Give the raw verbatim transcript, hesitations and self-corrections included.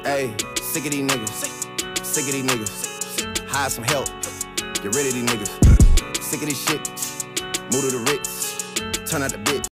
Hey, sick of these niggas. Sick of these niggas. Hire some help. Get rid of these niggas. Sick of this shit. Move to the Ritz. Turn out the bitch.